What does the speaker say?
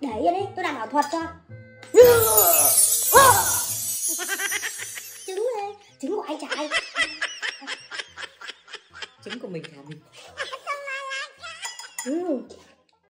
Để yên đi, tôi làm ảo thuật cho. Trứng đây, trứng của anh trai. Trứng của mình hả mình? Ừ.